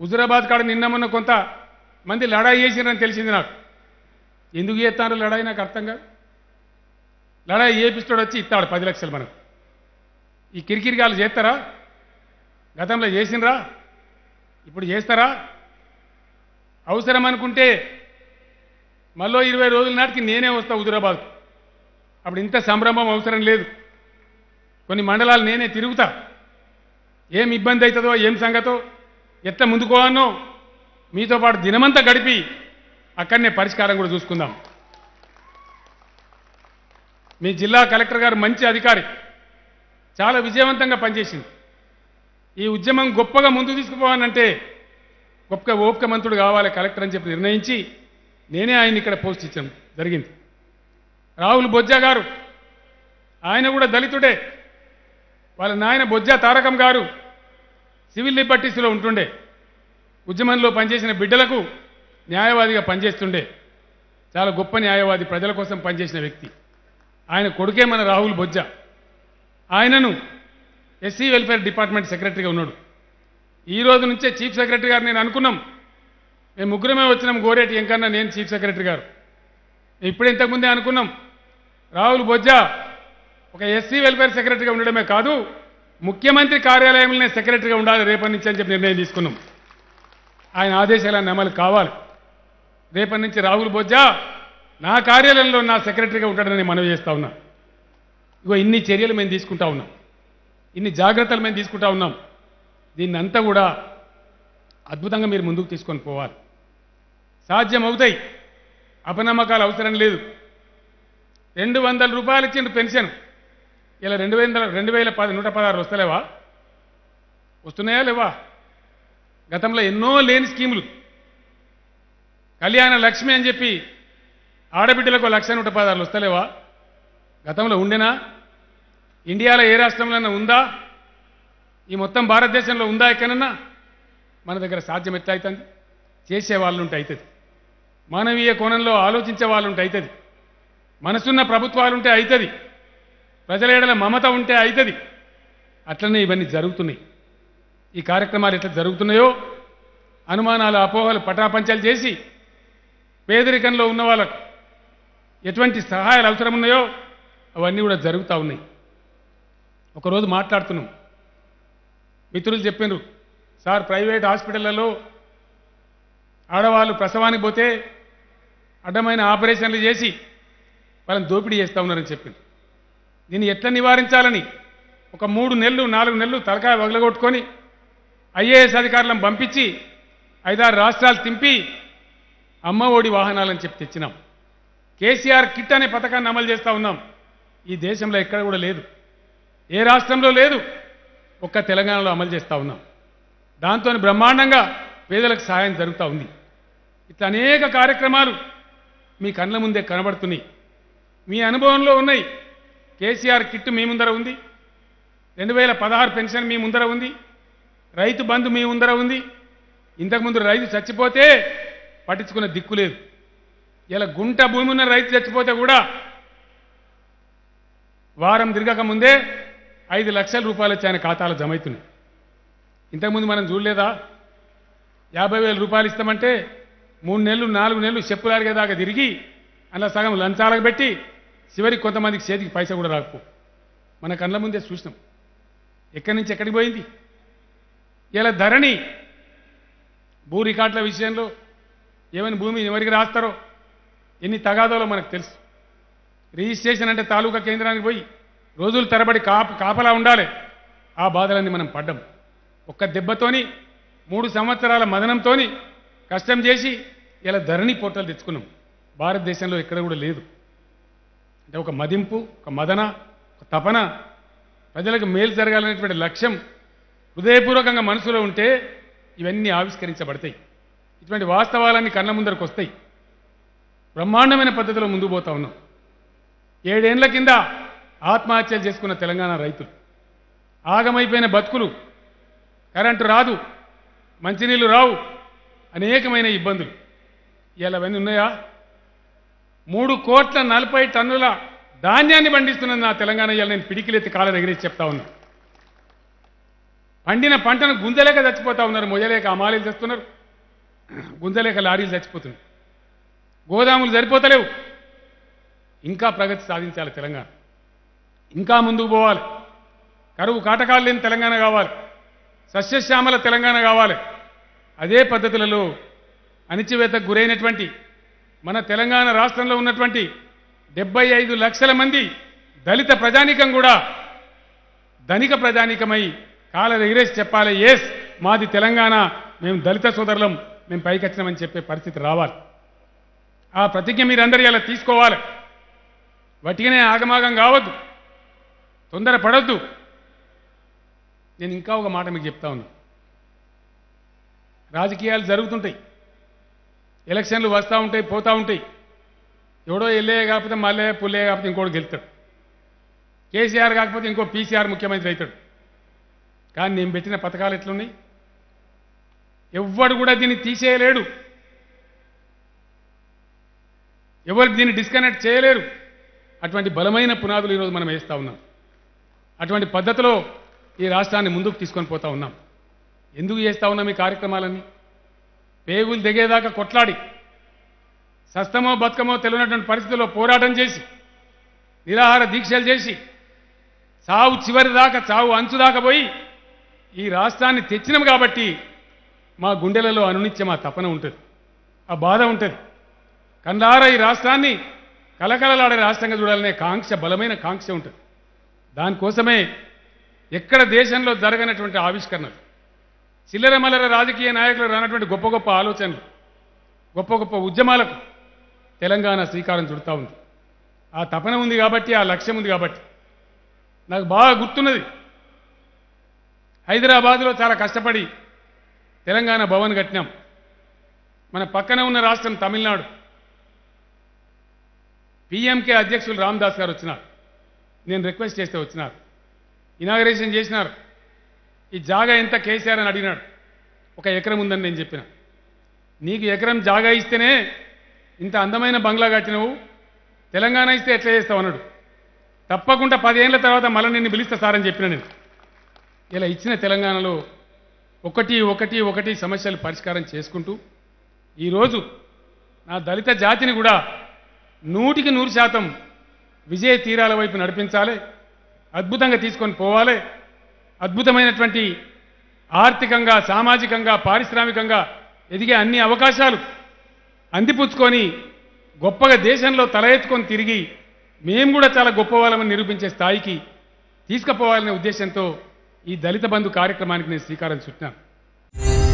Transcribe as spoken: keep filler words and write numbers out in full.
హుజురాబాద్ కాడ నిన్న మొన్న కొంత మంది లడాయి చేసిరని తెలిసింది నాకు. ఎందుకు చేస్తారో లడాయి నాకు అర్థం కాదు. లడాయి చేపిస్తాడు వచ్చి ఇస్తాడు పది లక్షలు మనకు. ఈ కిరికిరిగాలు చేస్తారా? గతంలో చేసినరా? ఇప్పుడు చేస్తారా? అవసరం అనుకుంటే మళ్ళీ ఇరవై రోజుల నాటికి నేనే వస్తా హుజురాబాద్. అప్పుడు ఇంత సంభ్రమం అవసరం లేదు. కొన్ని మండలాలు నేనే తిరుగుతా. ఏం ఇబ్బంది అవుతుందో ఏం సంగతో ఎట్లా ముందుకోవానో మీతో పాటు దినమంతా గడిపి అక్కడనే పరిష్కారం కూడా చూసుకుందాం. మీ జిల్లా కలెక్టర్ గారు మంచి అధికారి, చాలా విజయవంతంగా పనిచేసింది. ఈ ఉద్యమం గొప్పగా ముందుకు తీసుకుపోవాలంటే గొప్ప ఓపిక మంత్రుడు కావాలి కలెక్టర్ అని చెప్పి నిర్ణయించి నేనే ఆయన ఇక్కడ పోస్ట్ ఇచ్చాను జరిగింది. రాహుల్ బొజ్జా గారు, ఆయన కూడా దళితుడే. వాళ్ళ నాయన బొజ్జా తారకం గారు సివిల్ లిబర్టీస్లో ఉంటుండే. ఉద్యమంలో పనిచేసిన బిడ్డలకు న్యాయవాదిగా పనిచేస్తుండే. చాలా గొప్ప న్యాయవాది, ప్రజల కోసం పనిచేసిన వ్యక్తి. ఆయన కొడుకే మన రాహుల్ బొజ్జా. ఆయనను ఎస్సీ వెల్ఫేర్ డిపార్ట్మెంట్ సెక్రటరీగా ఉన్నాడు. ఈ రోజు నుంచే చీఫ్ సెక్రటరీ గారు నేను అనుకున్నాం. మేము ముగ్గురమే వచ్చినాం, గోరేటి ఎంకన్నా, నేను చీఫ్ సెక్రటరీ గారు. ఇప్పుడు ఇంతకుముందే అనుకున్నాం రాహుల్ బొజ్జా ఒక ఎస్సీ వెల్ఫేర్ సెక్రటరీగా ఉండడమే కాదు, ముఖ్యమంత్రి కార్యాలయంలోనే సెక్రటరీగా ఉండాలి రేపటి నుంచి అని చెప్పి నిర్ణయం తీసుకున్నాం. ఆయన ఆదేశాలన్నీ అమలు కావాలి. రేపటి నుంచి రాహుల్ బొజ్జా నా కార్యాలయంలో నా సెక్రటరీగా ఉంటాడని మనవి చేస్తా ఉన్నా. ఇగో ఇన్ని చర్యలు మేము తీసుకుంటా ఉన్నాం, ఇన్ని జాగ్రత్తలు మేము తీసుకుంటా ఉన్నాం. దీన్ని అంతా కూడా అద్భుతంగా మీరు ముందుకు తీసుకొని పోవాలి. సాధ్యం అవుతాయి, అపనమ్మకాలు అవసరం లేదు. రెండు వందల రూపాయలు ఇచ్చిండు పెన్షన్, ఇలా రెండు వేల రెండు వేల పది నూట పదహారు వస్తలేవా? వస్తున్నాయా లేవా? గతంలో ఎన్నో లేని స్కీములు, కళ్యాణ లక్ష్మి అని చెప్పి ఆడబిడ్డలకు లక్ష నూట పదహారులు వస్తలేవా? గతంలో ఉండేనా? ఇండియాలో ఏ రాష్ట్రంలోనే ఉందా? ఈ మొత్తం భారతదేశంలో ఉందా ఎక్కడన్నా? మన దగ్గర సాధ్యం ఎట్లా అవుతుంది? చేసే వాళ్ళు ఉంటే అవుతుంది, మానవీయ కోణంలో ఆలోచించే వాళ్ళు ఉంటే అవుతుంది, మనసున్న ప్రభుత్వాలు ఉంటే అవుతుంది, ప్రజల ఎడల మమత ఉంటే అవుతుంది. అట్లనే ఇవన్నీ జరుగుతున్నాయి. ఈ కార్యక్రమాలు ఎట్లా జరుగుతున్నాయో అనుమానాలు అపోహలు పటాపంచాలు చేసి పేదరికంలో ఉన్న వాళ్ళకు ఎటువంటి సహాయాలు అవసరం ఉన్నాయో అవన్నీ కూడా జరుగుతూ ఉన్నాయి. ఒకరోజు మాట్లాడుతున్నాం, మిత్రులు చెప్పారు, సార్ ప్రైవేట్ హాస్పిటళ్లలో ఆడవాళ్ళు ప్రసవానికి పోతే అడ్డమైన ఆపరేషన్లు చేసి వాళ్ళని దోపిడీ చేస్తూ ఉన్నారని చెప్పింది. దీన్ని ఎట్లా నివారించాలని ఒక మూడు నెలలు నాలుగు నెలలు తలకాయ వగలగొట్టుకొని ఐఏఎస్ అధికారులను పంపించి ఐదారు రాష్ట్రాలు తింపి అమ్మ ఒడి వాహనాలని చెప్పి తెచ్చినాం. కేసీఆర్ కిట్ అనే పథకాన్ని అమలు చేస్తూ ఉన్నాం. ఈ దేశంలో ఎక్కడ కూడా లేదు, ఏ రాష్ట్రంలో లేదు, ఒక్క తెలంగాణలో అమలు చేస్తూ ఉన్నాం. దాంతో బ్రహ్మాండంగా పేదలకు సహాయం జరుగుతూ ఉంది. ఇట్లా అనేక కార్యక్రమాలు మీ కళ్ళ ముందే కనబడుతున్నాయి, మీ అనుభవంలో ఉన్నాయి. కేసీఆర్ కిట్ మీ ముందర ఉంది, రెండు వేల పదహారు పెన్షన్ మీ ముందర ఉంది, రైతు బంధు మీ ముందర ఉంది. ఇంతకుముందు రైతు చచ్చిపోతే పట్టించుకునే దిక్కు లేదు. ఇలా గుంట భూమి ఉన్న రైతు చచ్చిపోతే కూడా వారం తిరగక ముందే ఐదు లక్షల రూపాయలు వచ్చి ఆయన ఖాతాలో జమ అవుతున్నాయి. ఇంతకుముందు మనం చూడలేదా? యాభై వేల రూపాయలు ఇస్తామంటే మూడు నెలలు నాలుగు నెలలు చెప్పులారిగేదాకా తిరిగి అలా సగం లంచాలకు పెట్టి చివరికి కొంతమందికి చేతికి పైసా కూడా రాకపో. మన కళ్ళ ముందే చూసినాం. ఎక్కడి నుంచి ఎక్కడికి పోయింది? ఇలా ధరణి భూ రికార్డుల విషయంలో ఏమైనా భూమి ఎవరికి రాస్తారో, ఎన్ని తగాదాలో మనకు తెలుసు. రిజిస్ట్రేషన్ అంటే తాలూకా కేంద్రానికి పోయి రోజులు తరబడి కాప కాపలా ఉండాలి. ఆ బాధలన్నీ మనం పడ్డాం. ఒక్క దెబ్బతోని మూడు సంవత్సరాల మదనంతో కష్టం చేసి ఇలా ధరణి పోర్టల్ తెచ్చుకున్నాం. భారతదేశంలో ఎక్కడ కూడా లేదు. అంటే ఒక మదింపు, ఒక మదన, ఒక తపన, ప్రజలకు మేలు జరగాలనేటువంటి లక్ష్యం హృదయపూర్వకంగా మనసులో ఉంటే ఇవన్నీ ఆవిష్కరించబడతాయి. ఇటువంటి వాస్తవాలన్నీ కళ్ళ ముందరకు వస్తాయి. బ్రహ్మాండమైన పద్ధతిలో ముందుకు పోతా ఉన్నాం. ఏడేళ్ల కింద ఆత్మహత్యలు చేసుకున్న తెలంగాణ రైతులు, ఆగమైపోయిన బతుకులు, కరెంటు రాదు, మంచినీళ్ళు రావు, అనేకమైన ఇబ్బందులు. ఇలా అవన్నీ ఉన్నాయా? మూడు కోట్ల నలభై టన్నుల ధాన్యాన్ని పండిస్తున్నది నా తెలంగాణ. ఇవాళ నేను పిడికిలెత్తి కాళ్ళ ఎగిరేసి చెప్తా ఉన్నా. పండిన పంటను గుంజలేక చచ్చిపోతా ఉన్నారు, మొయ్యలేక అమాలీలు చస్తున్నారు, గుంజలేక లారీలు చచ్చిపోతున్నాయి, గోదాములు సరిపోతలేవు. ఇంకా ప్రగతి సాధించాలి తెలంగాణ, ఇంకా ముందుకు పోవాలి. కరువు కాటకాలు లేని తెలంగాణ కావాలి, సస్యశ్యామల తెలంగాణ కావాలి. అదే పద్ధతులలో అణిచివేతకు గురైనటువంటి మన తెలంగాణ రాష్ట్రంలో ఉన్నటువంటి డెబ్బై ఐదు లక్షల మంది దళిత ప్రజానీకం కూడా ధనిక ప్రజానీకమై కాల ఎగిరేసి చెప్పాలి, ఎస్ మాది తెలంగాణ, మేము దళిత సోదరులం, మేము పైకొచ్చినామని చెప్పే పరిస్థితి రావాలి. ఆ ప్రతిజ్ఞ మీరందరూ ఇలా తీసుకోవాలి. వటిగానే ఆగమాగం కావద్దు, తొందర పడొద్దు. నేను ఇంకా ఒక మాట మీకు చెప్తా ఉన్నా. రాజకీయాలు జరుగుతుంటాయి, ఎలక్షన్లు వస్తూ ఉంటాయి, పోతూ ఉంటాయి. ఎవడో ఎల్లే కాకపోతే మళ్ళీ పుల్లే కాకపోతే ఇంకోటి గెలుతాడు, కేసీఆర్ కాకపోతే ఇంకో పీసీఆర్ ముఖ్యమంత్రి అవుతాడు. కానీ నేను పెట్టిన పథకాలు ఎట్లున్నాయి? ఎవ్వడు కూడా దీన్ని తీసేయలేడు, ఎవరు దీన్ని డిస్కనెక్ట్ చేయలేరు. అటువంటి బలమైన పునాదులు ఈరోజు మనం వేస్తూ ఉన్నాం. అటువంటి పద్ధతిలో ఈ రాష్ట్రాన్ని ముందుకు తీసుకొని పోతా ఉన్నాం. ఎందుకు చేస్తూ ఉన్నాం ఈ కార్యక్రమాలన్నీ? పేగులు దిగేదాకా కొట్లాడి, సస్తమో బతుకమో తెలియనటువంటి పరిస్థితుల్లో పోరాటం చేసి, నిరాహార దీక్షలు చేసి, చావు చివరి దాకా, చావు అంచు దాకా పోయి ఈ రాష్ట్రాన్ని తెచ్చినాం. కాబట్టి మా గుండెలలో అనునిత్యం ఆ తపన ఉంటుంది, ఆ బాధ ఉంటుంది. కందార ఈ రాష్ట్రాన్ని కలకలలాడే రాష్ట్రంగా చూడాలనే కాంక్ష, బలమైన కాంక్ష ఉంటుంది. దానికోసమే ఎక్కడ దేశంలో జరగనటువంటి ఆవిష్కరణలు, చిల్లర మల్లర రాజకీయ నాయకులు రానటువంటి గొప్ప గొప్ప ఆలోచనలు, గొప్ప గొప్ప ఉద్యమాలకు తెలంగాణ శ్రీకారం చుడతా ఉంది. ఆ తపన ఉంది కాబట్టి, ఆ లక్ష్యం ఉంది కాబట్టి. నాకు బాగా గుర్తున్నది, హైదరాబాద్లో చాలా కష్టపడి తెలంగాణ భవన్ కట్టినాం. మన పక్కన ఉన్న రాష్ట్రం తమిళనాడు, పిఎంకే అధ్యక్షులు రామదాస్ గారు వచ్చినారు. నేను రిక్వెస్ట్ చేస్తే వచ్చినారు, ఇనాగరేషన్ చేసినారు. ఈ జాగా ఎంత కేసీఆర్ అని అడిగినాడు. ఒక ఎకరం ఉందని నేను చెప్పిన, నీకు ఎకరం జాగా ఇస్తేనే ఇంత అందమైన బంగ్లా కట్టినవు, తెలంగాణ ఇస్తే ఎట్లా చేస్తావు అన్నాడు. తప్పకుండా పదేళ్ల తర్వాత మళ్ళీ నిన్ను పిలిస్తా సార్ అని చెప్పిన నేను. ఇలా ఇచ్చిన తెలంగాణలో ఒకటి ఒకటి ఒకటి సమస్యలు పరిష్కారం చేసుకుంటూ ఈరోజు నా దళిత జాతిని కూడా నూటికి నూరు శాతం విజయ తీరాల వైపు నడిపించాలి, అద్భుతంగా తీసుకొని పోవాలి. అద్భుతమైనటువంటి ఆర్థికంగా, సామాజికంగా, పారిశ్రామికంగా ఎదిగే అన్ని అవకాశాలు అందిపుచ్చుకొని గొప్పగా దేశంలో తల ఎత్తుకొని తిరిగి మేము కూడా చాలా గొప్పవాళ్ళమని నిరూపించే స్థాయికి తీసుకుపోవాలనే ఉద్దేశంతో ఈ దళిత బంధు కార్యక్రమానికి నేను శ్రీకారం చుట్టాను.